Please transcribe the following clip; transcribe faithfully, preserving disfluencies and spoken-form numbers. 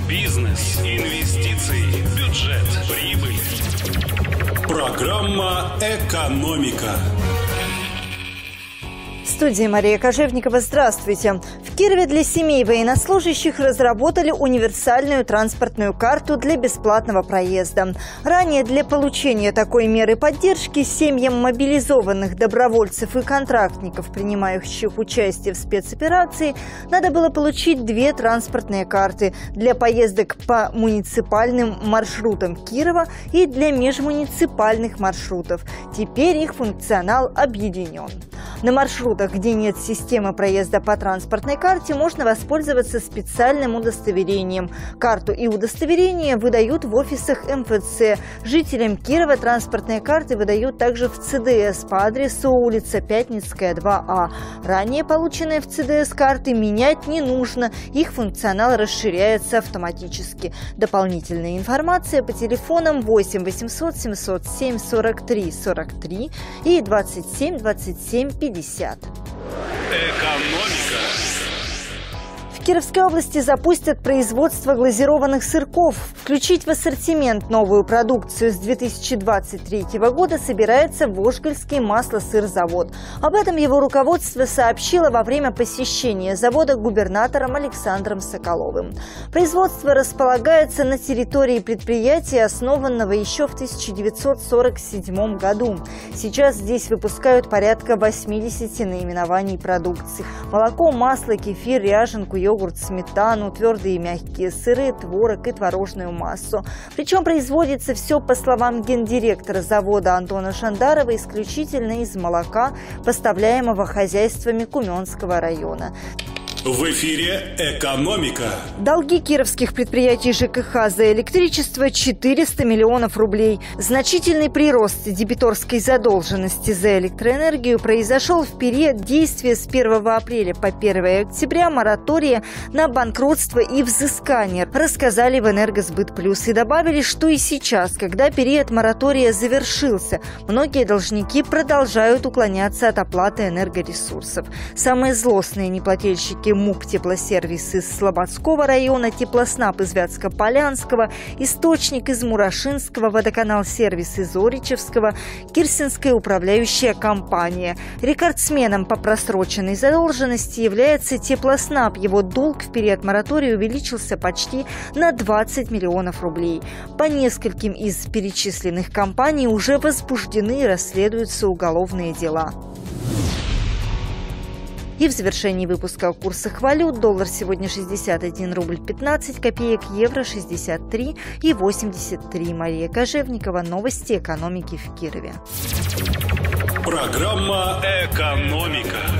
Бизнес, инвестиции, бюджет, прибыль. Программа «Экономика». В студии Мария Кожевникова. Здравствуйте. В Кирове для семей военнослужащих разработали универсальную транспортную карту для бесплатного проезда. Ранее для получения такой меры поддержки семьям мобилизованных добровольцев и контрактников, принимающих участие в спецоперации, надо было получить две транспортные карты для поездок по муниципальным маршрутам Кирова и для межмуниципальных маршрутов. Теперь их функционал объединен. На маршрутах, где нет системы проезда по транспортной карте, можно воспользоваться специальным удостоверением. Карту и удостоверение выдают в офисах эм эф цэ. Жителям Кирова транспортные карты выдают также в цэ дэ эс по адресу улица Пятницкая, два а. Ранее полученные в цэ дэ эс карты менять не нужно, их функционал расширяется автоматически. Дополнительная информация по телефонам восемь восемьсот семьсот семь сорок три сорок три и двадцать семь двадцать семь пятьдесят. Экономика. В Кировской области запустят производство глазированных сырков. Включить в ассортимент новую продукцию с две тысячи двадцать третьего года собирается Вожгольский маслосырзавод. Об этом его руководство сообщило во время посещения завода губернатором Александром Соколовым. Производство располагается на территории предприятия, основанного еще в тысяча девятьсот сорок седьмом году. Сейчас здесь выпускают порядка восьмидесяти наименований продукции. Молоко, масло, кефир, ряженку, йогурт, сметану, твердые и мягкие сыры, творог и творожную массу. Причем производится все, по словам гендиректора завода Антона Шандарова, исключительно из молока, поставляемого хозяйствами Куменского района. В эфире «Экономика». Долги кировских предприятий жэ ка ха за электричество – четыреста миллионов рублей. Значительный прирост дебиторской задолженности за электроэнергию произошел в период действия с первого апреля по первое октября моратория на банкротство и взыскание, рассказали в «Энергосбыт плюс» и добавили, что и сейчас, когда период моратория завершился, многие должники продолжают уклоняться от оплаты энергоресурсов. Самые злостные неплательщики МУП «Теплосервис» из Слободского района, Теплоснаб из Вятско-Полянского, Источник из Мурашинского, Водоканал-сервис из Оричевского, Кирсинская управляющая компания. Рекордсменом по просроченной задолженности является Теплоснаб. Его долг в период моратория увеличился почти на двадцать миллионов рублей. По нескольким из перечисленных компаний уже возбуждены и расследуются уголовные дела. И в завершении выпуска о курсах валют. Доллар сегодня шестьдесят один рубль пятнадцать копеек, евро шестьдесят три и восемьдесят три. Мария Кожевникова. Новости экономики в Кирове. Программа «Экономика».